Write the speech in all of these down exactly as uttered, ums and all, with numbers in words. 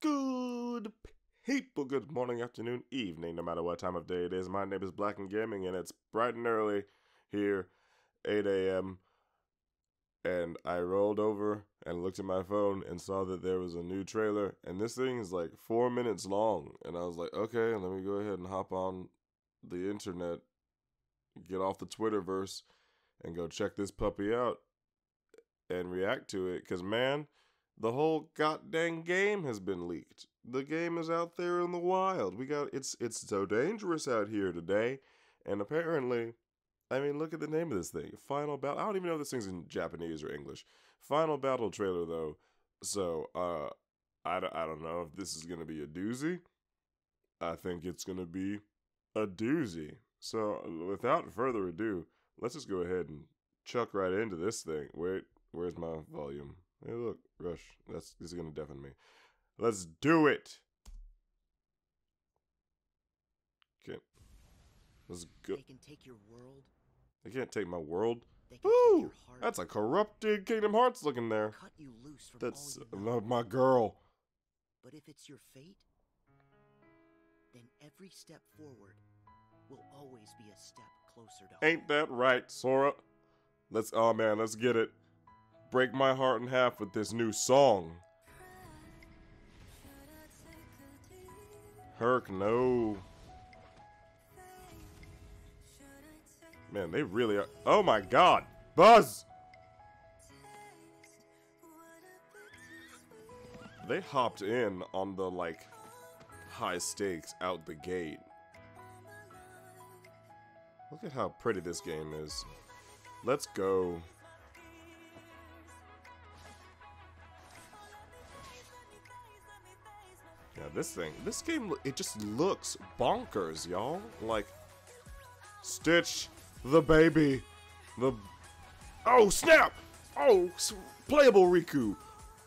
Good people, good morning, afternoon, evening, no matter what time of day it is. My name is Black and Gaming, and it's bright and early here, eight a m And I rolled over and looked at my phone and saw that there was a new trailer, and this thing is like four minutes long. And I was like, okay, let me go ahead and hop on the internet, get off the Twitterverse, and go check this puppy out and react to it. Because, man, the whole goddamn game has been leaked. The game is out there in the wild. We got it's it's so dangerous out here today. And apparently, I mean, look at the name of this thing. Final Battle. I don't even know if this thing's in Japanese or English. Final Battle trailer, though. So, uh, I, don't, I don't know if this is going to be a doozy. I think it's going to be a doozy. So, without further ado, let's just go ahead and chuck right into this thing. Wait, where's my volume? Hey, look, Rush. That's this is going to deafen me. Let's do it. Okay. Let's go. They can take your world. They can't take my world. They can take Ooh, your heart. that's a corrupted Kingdom Hearts looking there. Cut you loose from That's all you know. my girl. But if it's your fate, then every step forward will always be a step closer to Ain't that right, Sora? Let's, oh man, let's get it. Break my heart in half with this new song. Herc, no. Man, they really are. Oh my god. Buzz! They hopped in on the, like, high stakes out the gate. Look at how pretty this game is. Let's go. Yeah, this thing, this game, it just looks bonkers, y'all. Like, Stitch, the baby, the, oh snap, oh, playable Riku.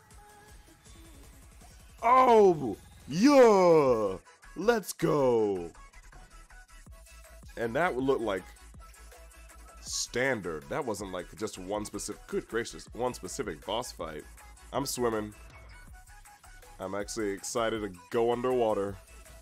Oh, yeah, let's go. And that would look like standard. That wasn't like just one specific, good gracious, one specific boss fight. I'm swimming. I'm actually excited to go underwater.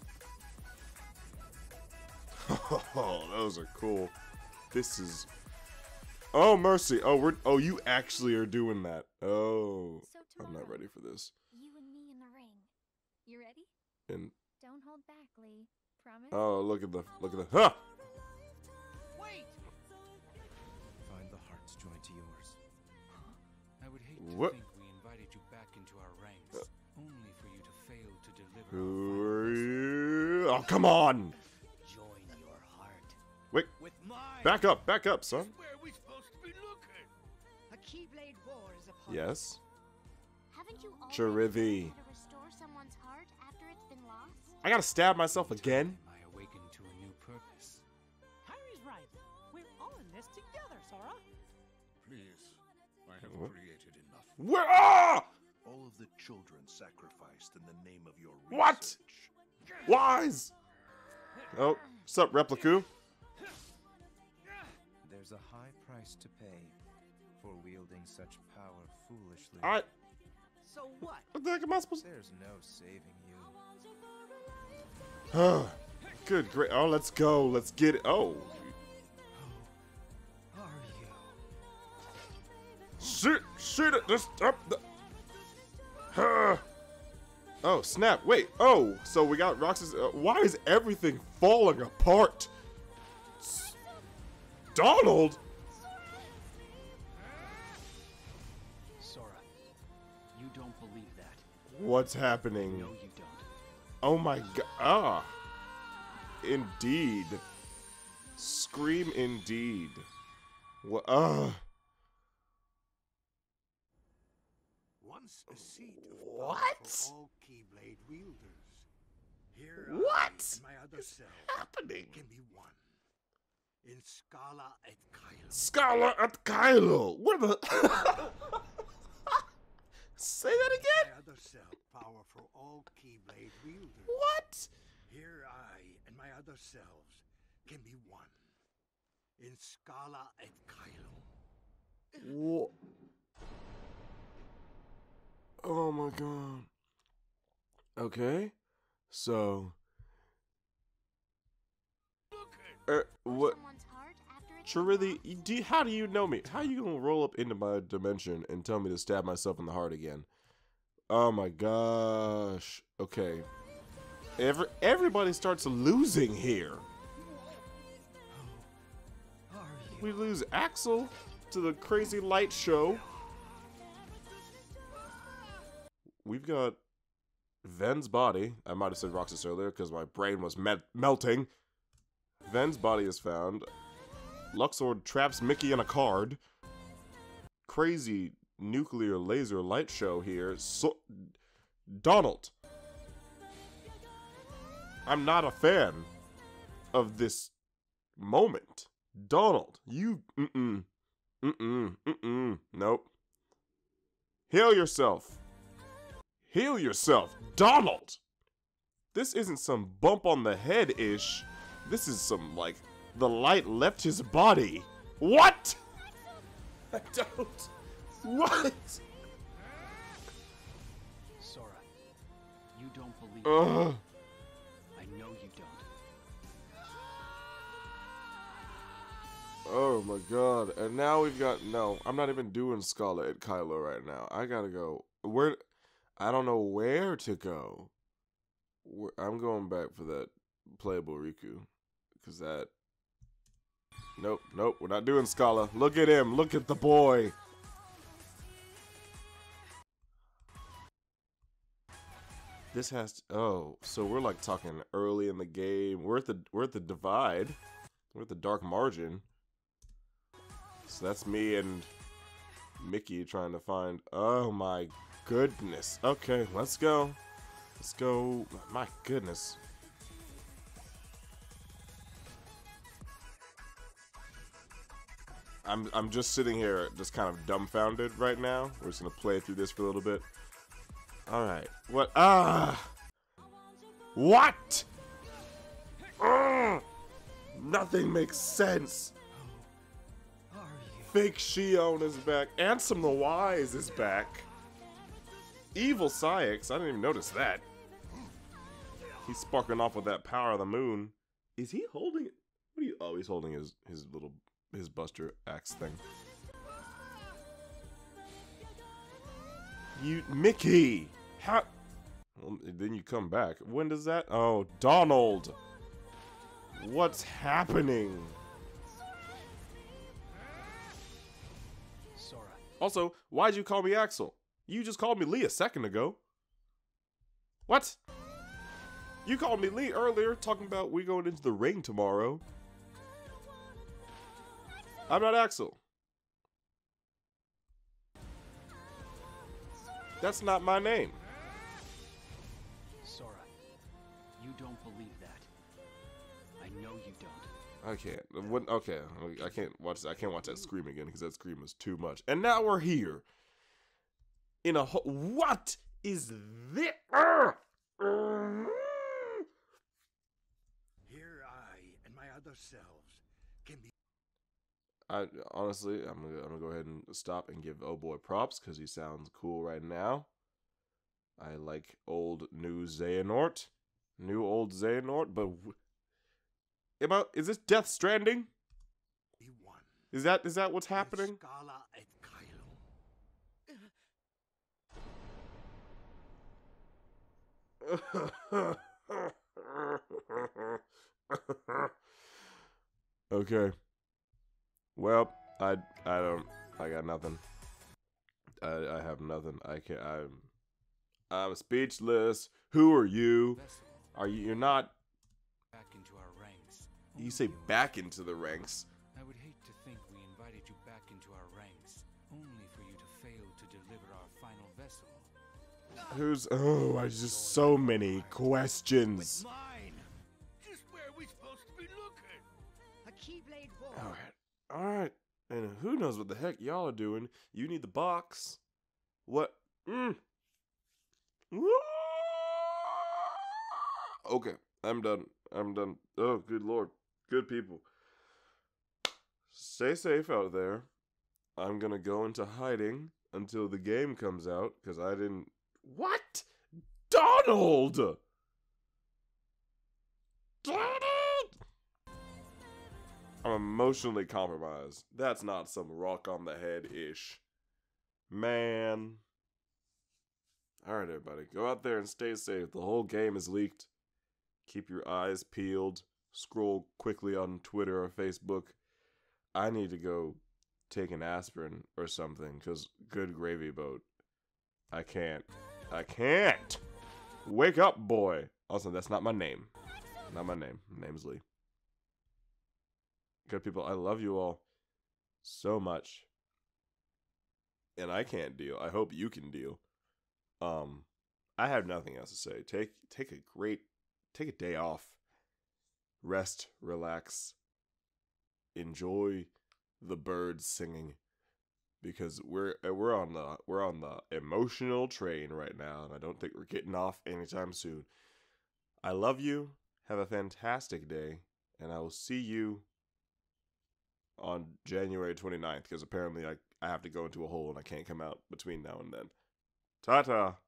Oh, those are cool. This is... Oh, mercy. Oh, we're... Oh, you actually are doing that. Oh. So I'm not tomorrow, ready for this. You and me in the ring. You ready? And... Don't hold back, Lee. Promise? Oh, look at the... Look at the... Huh! Wait! Find the heart's joined to yours. I would hate to What? think we invited you back into our ranks, only for you to fail to deliver. Who our are final you? Oh, come on! join your heart. Wait. with mine. Back up, back up, son. Where are we supposed to be looking? A Keyblade War is upon Yes. Haven't you already Charithi. learned how to restore someone's heart after it's been lost? I gotta stab myself again? I awaken to a new purpose. Kyrie's right. We're all in this together, Sora. Please, I have What? created enough. Where? Ah! All of the children sacrificed in the name of your research. What? Wise! Oh, what's up, Repliku? There's a high price to pay for wielding such power foolishly. I... So what? What the heck am I supposed to... There's no saving you. Oh, good, great. Oh, let's go. Let's get it. Oh. Are you? Shit, shit, it just up the... Huh. Oh, snap. Wait. Oh, so we got Roxas. Uh, why is everything falling apart? S- Donald? Sora, you don't believe that. What's happening? No, you don't. Oh my god. Ah. Indeed. Scream indeed. What? Uh. Once a seat of power What? for all Keyblade wielders. Here What I and my other self happening? can be one. In Scala et Kylo. Scholar at Kylo. Where the? Say that again? My other self power for all Keyblade wielders. What? Here I and my other selves can be one. In Scala et Kylo. Wha- Oh my god. Okay, so er, what? Someone's heart after it's Charithi, you- do you- how do you know me? How you gonna roll up into my dimension and tell me to stab myself in the heart again? Oh my gosh. Okay. Every everybody starts losing here. Are you? We lose Axel to the crazy light show. We've got Ven's body. I might have said Roxas earlier because my brain was me melting. Ven's body is found. Luxord traps Mickey in a card. Crazy nuclear laser light show here. So Donald. I'm not a fan of this moment. Donald, you mm-mm. Mm-mm. Mm-mm. Nope. Heal yourself. Heal yourself. Donald! This isn't some bump on the head-ish. This is some, like, the light left his body. What? I don't. What? Sora, you don't believe Ugh. me. I know you don't. Oh my god. And now we've got, no, I'm not even doing Scarlet at Kylo right now. I gotta go. Where, I don't know where to go. Where, I'm going back for that playable Riku. Because that, nope, nope, we're not doing Scala. Look at him, look at the boy. This has to, oh, so we're like talking early in the game. We're at the, we're at the divide. We're at the dark margin. So that's me and Mickey trying to find, oh my goodness. Okay, let's go. Let's go. My goodness. I'm I'm just sitting here just kind of dumbfounded right now. We're just gonna play through this for a little bit. Alright. What ah What? Ugh! Nothing makes sense. Are you? Fake Shion is back. Ansem the Wise is back. Evil Syx, I didn't even notice that. He's sparking off with that power of the moon. Is he holding it? What are you? Oh, he's holding his his little his Buster Axe thing. You Mickey, how? Well, then you come back. When does that? Oh, Donald. What's happening? Sora, Also, why'd you call me Axel? You just called me Lee a second ago. What? You called me Lee earlier, talking about we going into the ring tomorrow. I'm not Axel. That's not my name. Sora, you don't believe that. I know you don't. I can't. What, okay, I can't watch. I can't watch that scream again because that scream is too much. And now we're here. In a ho- what is this? Uh, uh, Here I and my other selves can be I honestly, I'm gonna, I'm gonna go ahead and stop and give Oh Boy props because he sounds cool right now. I like old new Xehanort, new old Xehanort, but w- am I, is this Death Stranding? one. Is that is that what's In happening? Scala et Kylo. Okay. Well, I I don't I got nothing. I I have nothing. I can't. I'm I'm speechless. Who are you? Vessel, Are you? You're not. back into our ranks. You say back into the ranks. I would hate to think we invited you back into our ranks, only for you to fail to deliver our final vessel. Who's? Oh, I just so many questions. Mine. Just where are we supposed to be looking? A Keyblade All War. right, all right. And who knows what the heck y'all are doing? You need the box. What? Mm. Okay, I'm done. I'm done. Oh, good lord. Good people. Stay safe out there. I'm gonna go into hiding until the game comes out, because I didn't... What? Donald! Donald! I'm emotionally compromised. That's not some rock on the head-ish. Man. Alright, everybody. Go out there and stay safe. The whole game is leaked. Keep your eyes peeled. Scroll quickly on Twitter or Facebook. I need to go take an aspirin or something, because good gravy boat. I can't. I can't! Wake up, boy! Also, that's not my name. Not my name. My name's Lee. Good people, I love you all so much. And I can't deal. I hope you can deal. Um, I have nothing else to say. Take take a great, take a day off. Rest, relax. Enjoy the birds singing, because we're we're on the we're on the emotional train right now, and I don't think we're getting off anytime soon. I love you. Have a fantastic day, and I will see you on January twenty-ninth, because apparently I, I have to go into a hole and I can't come out between now and then. Ta-ta!